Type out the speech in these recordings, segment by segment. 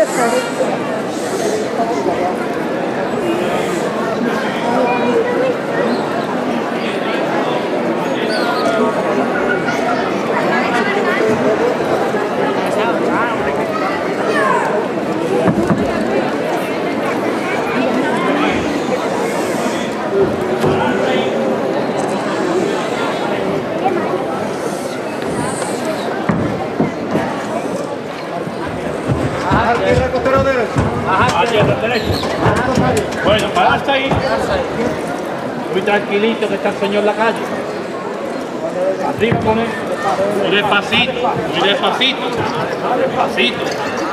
Bueno, pararse ahí. Muy tranquilito que está el señor en la calle. Arriba con él. Muy despacito, muy despacito. Despacito.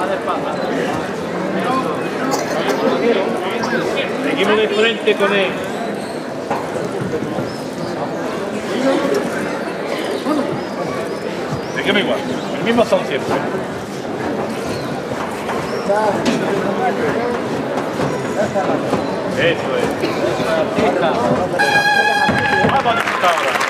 Seguimos de frente con él. Seguimos igual. El mismo son siempre. Eso es. Vamos a disfrutar ahora.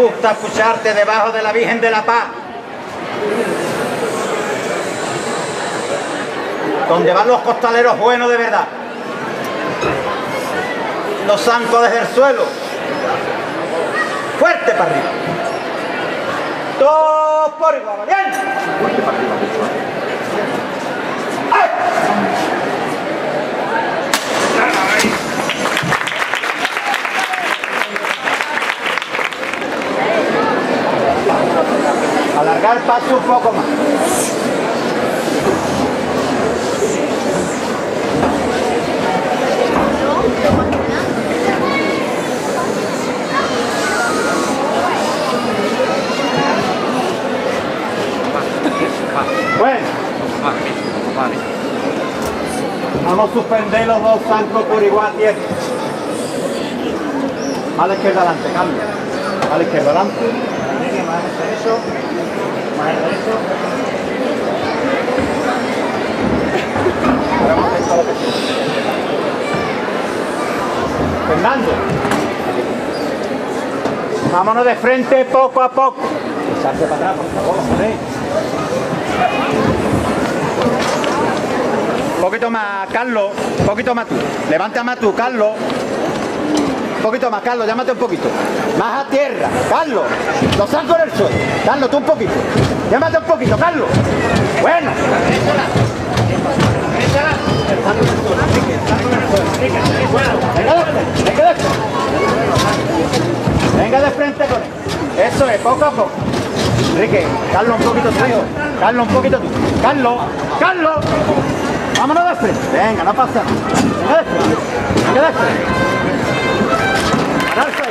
gusta escucharte debajo de la Virgen de la Paz, donde van los costaleros buenos de verdad, los zancos desde el suelo, fuerte para arriba, todos por igual, bien, fuerte para arriba. ¡Ay! Alargar el paso un poco más. Bueno, vamos a suspender los dos zancos por igual a tierra. A la izquierda adelante, cambia. A la izquierda adelante. Más derecho. Más derecho. Ahora vamos a hacer todo lo que sea. Fernando. Vámonos de frente poco a poco. Echarse para atrás, por favor, hombre. Un poquito más, Carlos. Un poquito más tú. Levanta más tú, Carlos. Un poquito más, Carlos, llámate un poquito. Más a tierra, Carlos. Los zancos en el suelo. Carlos, tú un poquito. Llámate un poquito, Carlos. Bueno. Venga de frente con él. Eso es, poco a poco. Enrique, Carlos, un poquito tuyo. Carlos, un poquito tú. Carlos, Carlos. Vámonos de frente. Venga, no pasa nada. Venga de frente. Venga de frente. Pararse ahí.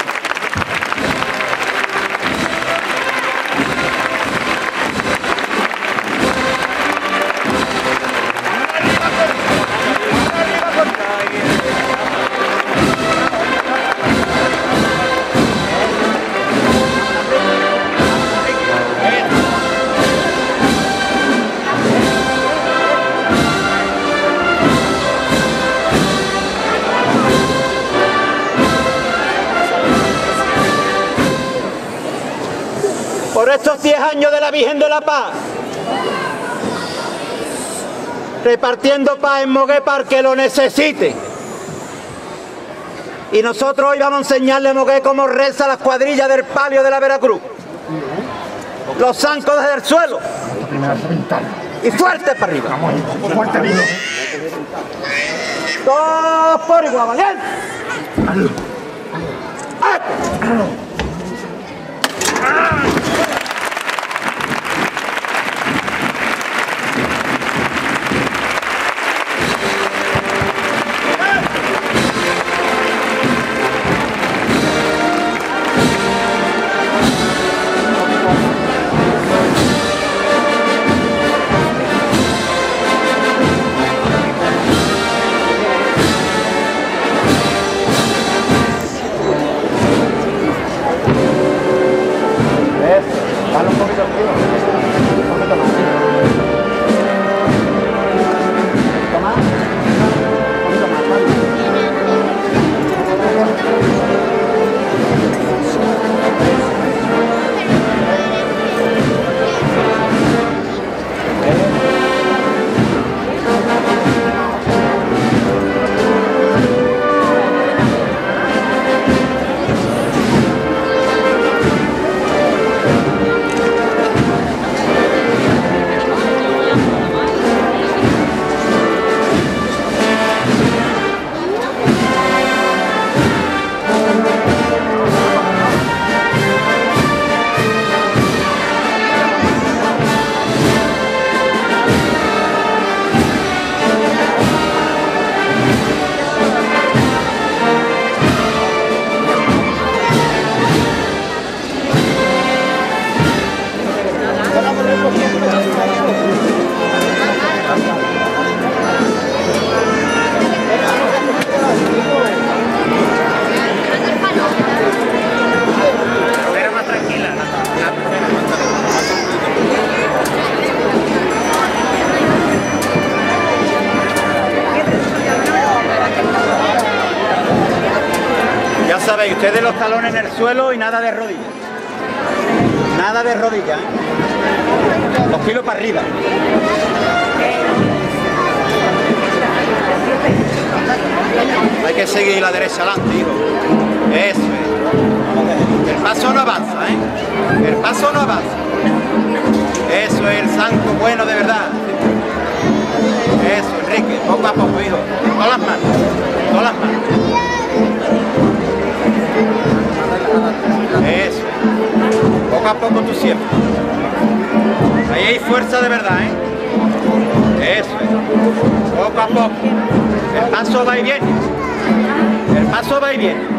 Por estos 10 años de la Virgen de la Paz, repartiendo paz en Moguer para el que lo necesite. Y nosotros hoy vamos a enseñarle a Moguer cómo reza las cuadrillas del palio de la Veracruz. Los zancos desde el suelo. Y fuerte para arriba. Fuerte arriba. Todos por igual, ¿valiente? Dale un poquito frío. Un poquito más. Ya sabéis, ustedes los talones en el suelo y nada de rodillas. Nada de rodilla, ¿eh? 2 kilos para arriba. Hay que seguir la derecha adelante, hijo. Eso es. El paso no avanza, ¿eh? El paso no avanza. Eso es el zanco bueno de verdad. Eso, Enrique, poco a poco, hijo. Todas las manos. Todas las manos. Eso. Poco a poco tú siempre. Ahí hay fuerza de verdad, ¿eh? Eso es. Poco a poco. El paso va y viene. El paso va y viene.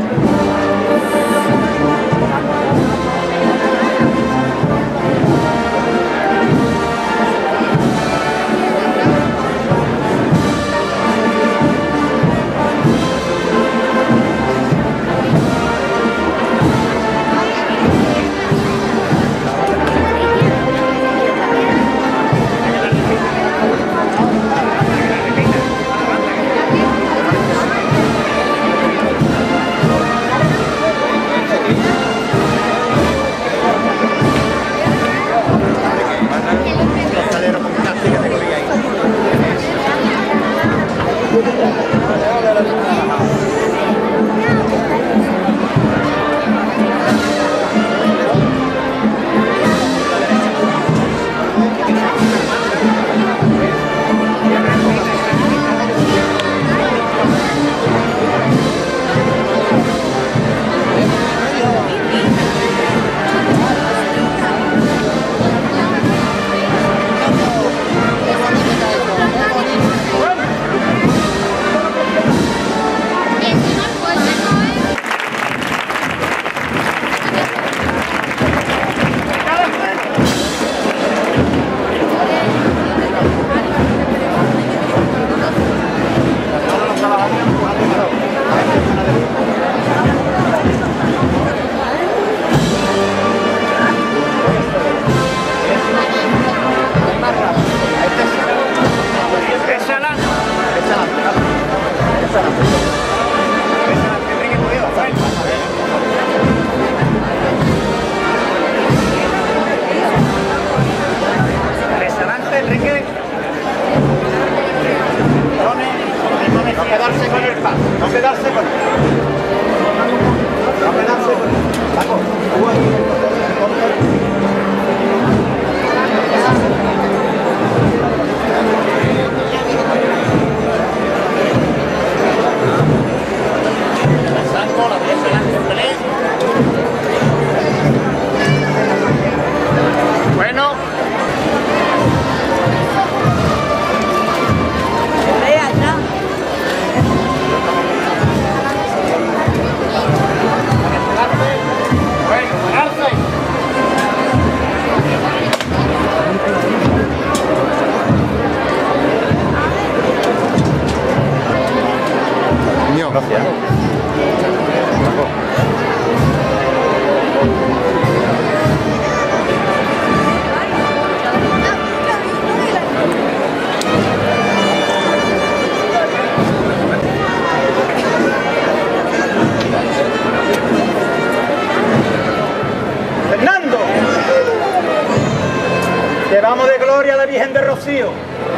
Llevamos de gloria a la Virgen de Rocío.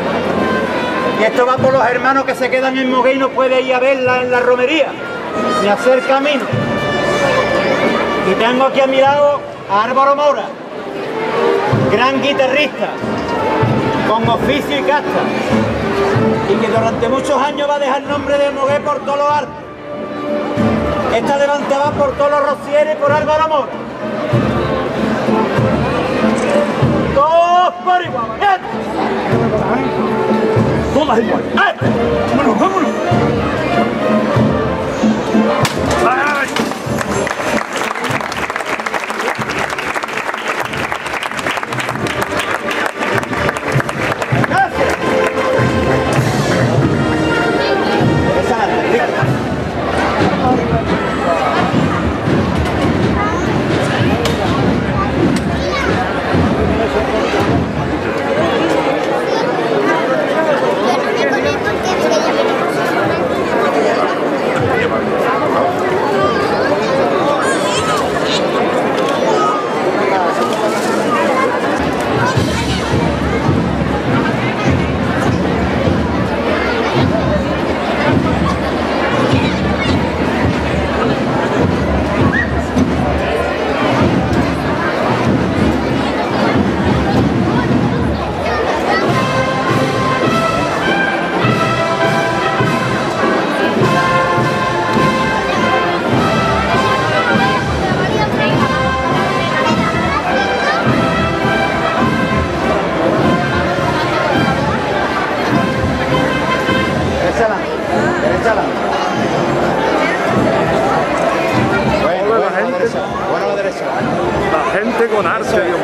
Y esto va por los hermanos que se quedan en Mogué y no pueden ir a verla en la romería, ni hacer camino. Y tengo aquí a mi lado a Álvaro Mora, gran guitarrista, con oficio y casta, y que durante muchos años va a dejar el nombre de Mogué por todos los altos. Esta levanta va por todos los rocieros y por Álvaro Mora. Todos por igual, ¿eh? Todas igual, ¡eh! ¡Vámonos, vámonos! ¡Ay!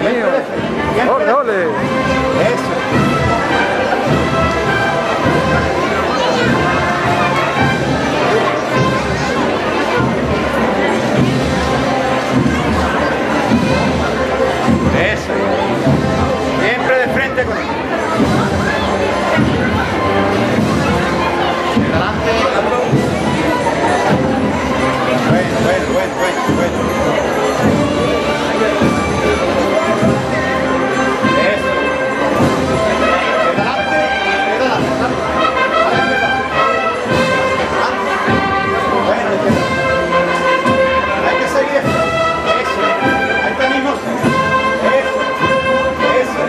mío. Ole, ole. Eso. Eso. Siempre de frente con él. Adelante. Bueno. Eso. Adelante. Bueno, hay que seguir. Eso. Ahí está mismo. Eso.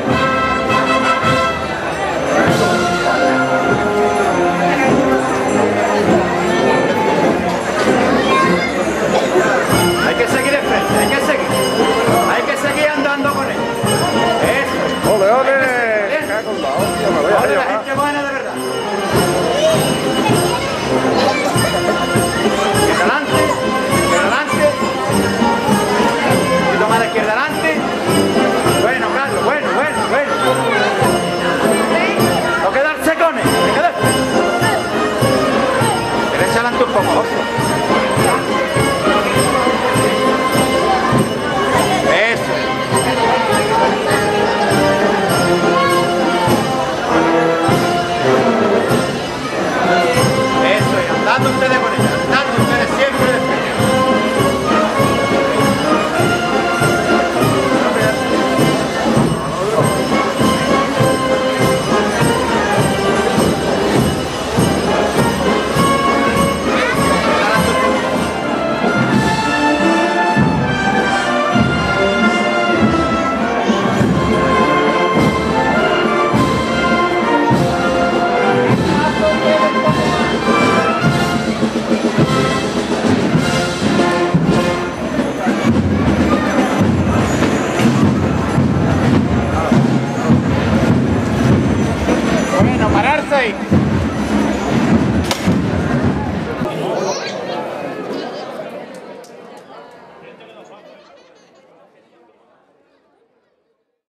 Hay que seguir de frente, hay que seguir andando con él. Eso. Ole, ole. Me cago en la hostia, me voy a Ahora la llevar. gente buena de